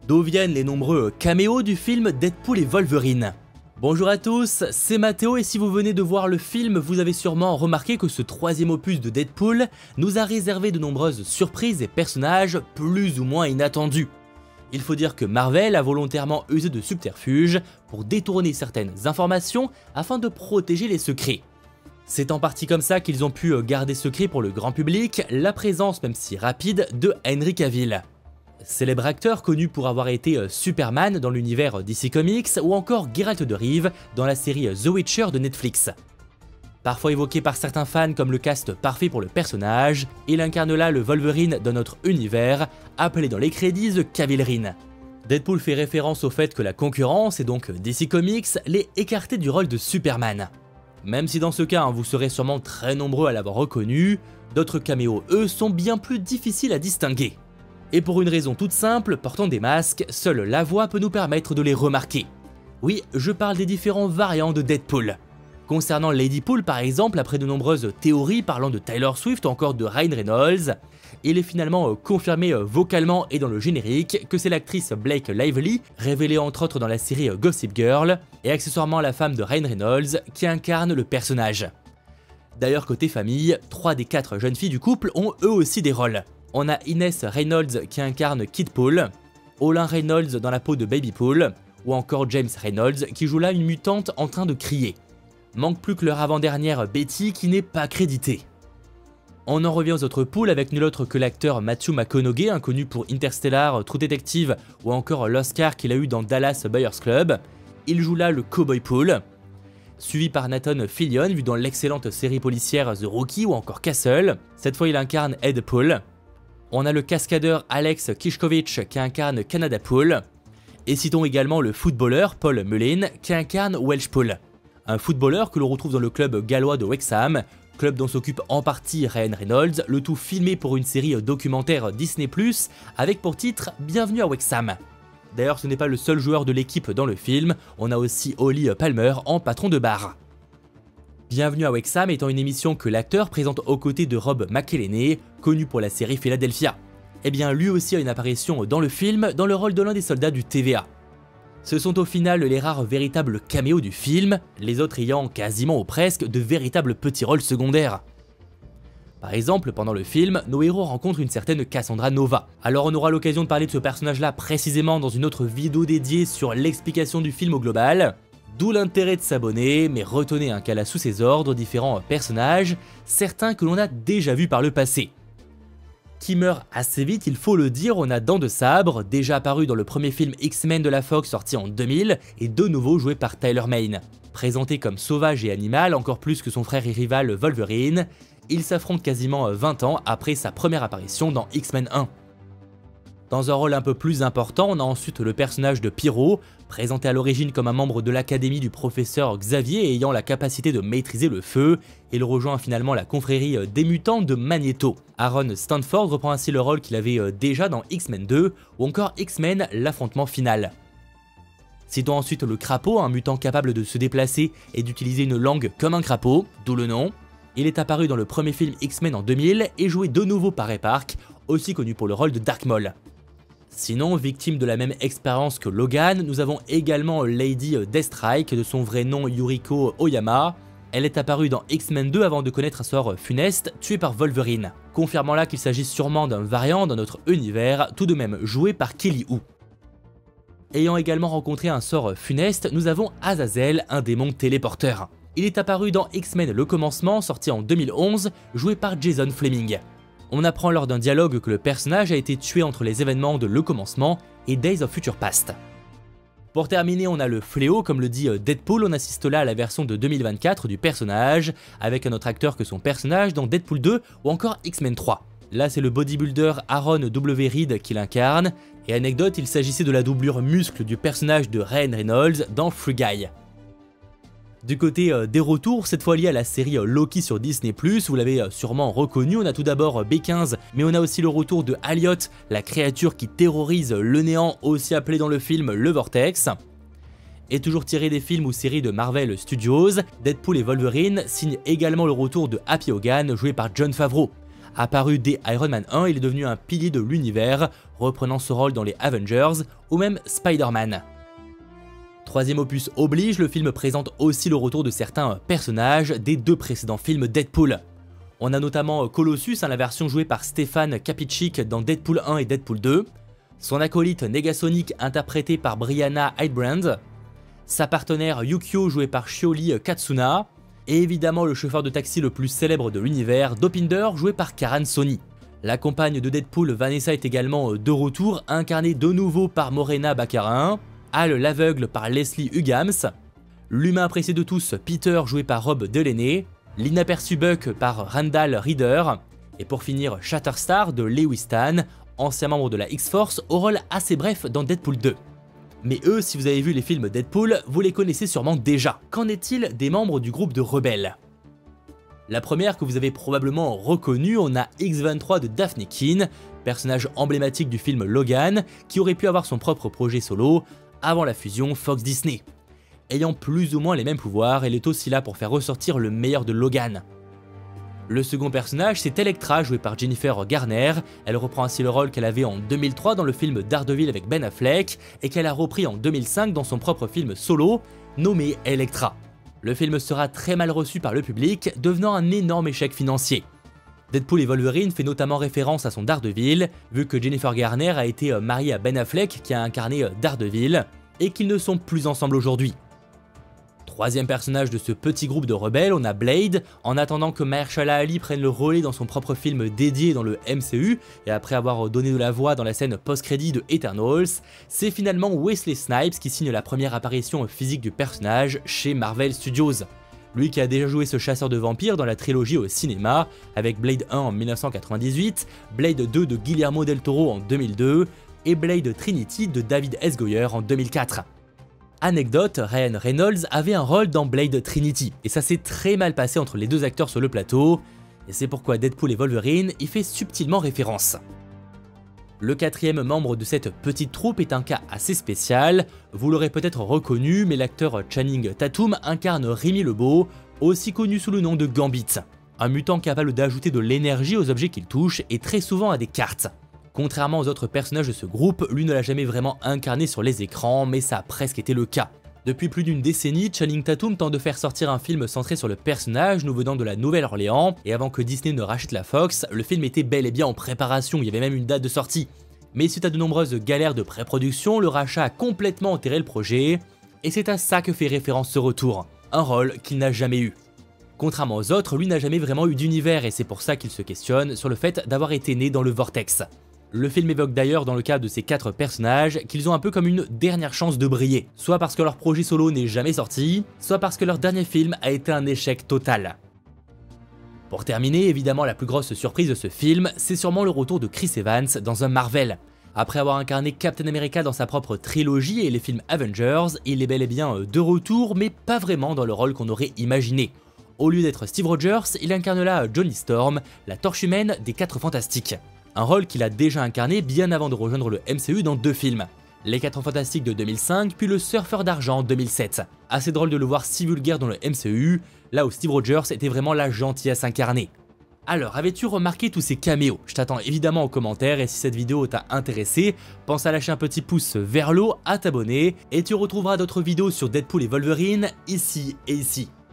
D'où viennent les nombreux caméos du film Deadpool et Wolverine? Bonjour à tous, c'est Mathéo et si vous venez de voir le film, vous avez sûrement remarqué que ce troisième opus de Deadpool nous a réservé de nombreuses surprises et personnages plus ou moins inattendus. Il faut dire que Marvel a volontairement usé de subterfuges pour détourner certaines informations afin de protéger les secrets. C'est en partie comme ça qu'ils ont pu garder secret pour le grand public la présence, même si rapide, de Henry Cavill. Célèbre acteur connu pour avoir été Superman dans l'univers DC Comics ou encore Geralt de Rive dans la série The Witcher de Netflix. Parfois évoqué par certains fans comme le cast parfait pour le personnage, il incarne là le Wolverine de notre univers, appelé dans les crédits The Cavillrine. Deadpool fait référence au fait que la concurrence, et donc DC Comics, l'ait écarté du rôle de Superman. Même si dans ce cas vous serez sûrement très nombreux à l'avoir reconnu, d'autres caméos eux sont bien plus difficiles à distinguer. Et pour une raison toute simple, portant des masques, seule la voix peut nous permettre de les remarquer. Oui, je parle des différents variants de Deadpool. Concernant Ladypool par exemple, après de nombreuses théories parlant de Tyler Swift ou encore de Ryan Reynolds, il est finalement confirmé vocalement et dans le générique que c'est l'actrice Blake Lively, révélée entre autres dans la série Gossip Girl, et accessoirement la femme de Ryan Reynolds, qui incarne le personnage. D'ailleurs côté famille, 3 des 4 jeunes filles du couple ont eux aussi des rôles. On a Ines Reynolds qui incarne Kid Pool, Olin Reynolds dans la peau de Baby Pool, ou encore James Reynolds qui joue là une mutante en train de crier. Manque plus que leur avant-dernière Betty qui n'est pas créditée. On en revient aux autres poules avec nul autre que l'acteur Matthew McConaughey, inconnu pour Interstellar, True Detective ou encore l'Oscar qu'il a eu dans Dallas Buyers Club. Il joue là le Cowboy Pool. Suivi par Nathan Fillion, vu dans l'excellente série policière The Rookie ou encore Castle. Cette fois il incarne Ed Pool. On a le cascadeur Alex Kishkovich qui incarne Canada Pool. Et citons également le footballeur Paul Mullin qui incarne Welsh Pool. Un footballeur que l'on retrouve dans le club gallois de Wrexham, club dont s'occupe en partie Ryan Reynolds, le tout filmé pour une série documentaire Disney+, avec pour titre Bienvenue à Wrexham. D'ailleurs ce n'est pas le seul joueur de l'équipe dans le film, on a aussi Ollie Palmer en patron de bar. Bienvenue à Wrexham étant une émission que l'acteur présente aux côtés de Rob McElhenney, connu pour la série Philadelphia. Et bien lui aussi a une apparition dans le film dans le rôle de l'un des soldats du TVA. Ce sont au final les rares véritables caméos du film, les autres ayant quasiment ou presque de véritables petits rôles secondaires. Par exemple, pendant le film, nos héros rencontrent une certaine Cassandra Nova. Alors on aura l'occasion de parler de ce personnage-là précisément dans une autre vidéo dédiée sur l'explication du film au global. D'où l'intérêt de s'abonner, mais retenez qu'elle a sous ses ordres différents personnages, certains que l'on a déjà vus par le passé. Qui meurt assez vite, il faut le dire, on a Dents de Sabre, déjà apparu dans le premier film X-Men de la Fox sorti en 2000, et de nouveau joué par Tyler Mane. Présenté comme sauvage et animal, encore plus que son frère et rival Wolverine, il s'affronte quasiment 20 ans après sa première apparition dans X-Men 1. Dans un rôle un peu plus important, on a ensuite le personnage de Pyro, présenté à l'origine comme un membre de l'académie du professeur Xavier ayant la capacité de maîtriser le feu, et il rejoint finalement la confrérie des mutants de Magneto. Aaron Stanford reprend ainsi le rôle qu'il avait déjà dans X-Men 2 ou encore X-Men l'affrontement final. Citons ensuite le Crapaud, un mutant capable de se déplacer et d'utiliser une langue comme un crapaud, d'où le nom. Il est apparu dans le premier film X-Men en 2000 et joué de nouveau par Ray Park, aussi connu pour le rôle de Dark Maul. Sinon, victime de la même expérience que Logan, nous avons également Lady Deathstrike, de son vrai nom Yuriko Oyama. Elle est apparue dans X-Men 2 avant de connaître un sort funeste, tué par Wolverine, confirmant là qu'il s'agit sûrement d'un variant dans notre univers, tout de même joué par Kelly Hu. Ayant également rencontré un sort funeste, nous avons Azazel, un démon téléporteur. Il est apparu dans X-Men Le Commencement, sorti en 2011, joué par Jason Flemyng. On apprend lors d'un dialogue que le personnage a été tué entre les événements de Le Commencement et Days of Future Past. Pour terminer, on a le fléau, comme le dit Deadpool, on assiste là à la version de 2024 du personnage, avec un autre acteur que son personnage dans Deadpool 2 ou encore X-Men 3. Là c'est le bodybuilder Aaron W. Reed qui l'incarne, et anecdote, il s'agissait de la doublure muscle du personnage de Ryan Reynolds dans Free Guy. Du côté des retours, cette fois lié à la série Loki sur Disney+, vous l'avez sûrement reconnu, on a tout d'abord B15, mais on a aussi le retour de Alliot, la créature qui terrorise le néant, aussi appelée dans le film le Vortex. Et toujours tiré des films ou séries de Marvel Studios, Deadpool et Wolverine signent également le retour de Happy Hogan, joué par Jon Favreau. Apparu dès Iron Man 1, il est devenu un pilier de l'univers, reprenant ce rôle dans les Avengers ou même Spider-Man. Troisième opus oblige, le film présente aussi le retour de certains personnages des deux précédents films Deadpool. On a notamment Colossus, la version jouée par Stefan Kapicic dans Deadpool 1 et Deadpool 2, son acolyte Negasonic interprété par Brianna Heidbrand, sa partenaire Yukio jouée par Shioli Katsuna, et évidemment le chauffeur de taxi le plus célèbre de l'univers, Dopinder joué par Karan Soni. La compagne de Deadpool, Vanessa, est également de retour, incarnée de nouveau par Morena Baccarin, Hal l'aveugle par Leslie Uggams, l'humain apprécié de tous, Peter joué par Rob Delaney, l'inaperçu Buck par Randall Reader, et pour finir Shatterstar de Lewis Stan, ancien membre de la X-Force, au rôle assez bref dans Deadpool 2. Mais eux, si vous avez vu les films Deadpool, vous les connaissez sûrement déjà. Qu'en est-il des membres du groupe de rebelles? La première que vous avez probablement reconnue, on a X-23 de Daphne Keane, personnage emblématique du film Logan, qui aurait pu avoir son propre projet solo avant la fusion Fox-Disney. Ayant plus ou moins les mêmes pouvoirs, elle est aussi là pour faire ressortir le meilleur de Logan. Le second personnage, c'est Elektra, jouée par Jennifer Garner. Elle reprend ainsi le rôle qu'elle avait en 2003 dans le film Daredevil avec Ben Affleck, et qu'elle a repris en 2005 dans son propre film solo, nommé Elektra. Le film sera très mal reçu par le public, devenant un énorme échec financier. Deadpool et Wolverine fait notamment référence à son Daredevil, vu que Jennifer Garner a été mariée à Ben Affleck qui a incarné Daredevil, et qu'ils ne sont plus ensemble aujourd'hui. Troisième personnage de ce petit groupe de rebelles, on a Blade. En attendant que Mahershala Ali prenne le relais dans son propre film dédié dans le MCU, et après avoir donné de la voix dans la scène post-crédit de Eternals, c'est finalement Wesley Snipes qui signe la première apparition physique du personnage chez Marvel Studios. Lui qui a déjà joué ce chasseur de vampires dans la trilogie au cinéma, avec Blade 1 en 1998, Blade 2 de Guillermo del Toro en 2002, et Blade Trinity de David S. Goyer en 2004. Anecdote, Ryan Reynolds avait un rôle dans Blade Trinity, et ça s'est très mal passé entre les deux acteurs sur le plateau, et c'est pourquoi Deadpool et Wolverine y fait subtilement référence. Le quatrième membre de cette petite troupe est un cas assez spécial, vous l'aurez peut-être reconnu, mais l'acteur Channing Tatum incarne Remy LeBeau, aussi connu sous le nom de Gambit, un mutant capable d'ajouter de l'énergie aux objets qu'il touche et très souvent à des cartes. Contrairement aux autres personnages de ce groupe, lui ne l'a jamais vraiment incarné sur les écrans, mais ça a presque été le cas. Depuis plus d'une décennie, Channing Tatum tente de faire sortir un film centré sur le personnage nous venant de la Nouvelle-Orléans, et avant que Disney ne rachète la Fox, le film était bel et bien en préparation, il y avait même une date de sortie. Mais suite à de nombreuses galères de pré-production, le rachat a complètement enterré le projet, et c'est à ça que fait référence ce retour, un rôle qu'il n'a jamais eu. Contrairement aux autres, lui n'a jamais vraiment eu d'univers, et c'est pour ça qu'il se questionne sur le fait d'avoir été né dans le Vortex. Le film évoque d'ailleurs dans le cas de ces 4 personnages qu'ils ont un peu comme une dernière chance de briller, soit parce que leur projet solo n'est jamais sorti, soit parce que leur dernier film a été un échec total. Pour terminer, évidemment la plus grosse surprise de ce film, c'est sûrement le retour de Chris Evans dans un Marvel. Après avoir incarné Captain America dans sa propre trilogie et les films Avengers, il est bel et bien de retour, mais pas vraiment dans le rôle qu'on aurait imaginé. Au lieu d'être Steve Rogers, il incarne là Johnny Storm, la torche humaine des 4 Fantastiques. Un rôle qu'il a déjà incarné bien avant de rejoindre le MCU dans 2 films. Les 4 Fantastiques de 2005, puis le Surfeur d'argent en 2007. Assez drôle de le voir si vulgaire dans le MCU, là où Steve Rogers était vraiment la gentillesse incarnée. Alors, avais-tu remarqué tous ces caméos? Je t'attends évidemment en commentaire, et si cette vidéo t'a intéressé, pense à lâcher un petit pouce vers le haut, à t'abonner, et tu retrouveras d'autres vidéos sur Deadpool et Wolverine, ici et ici.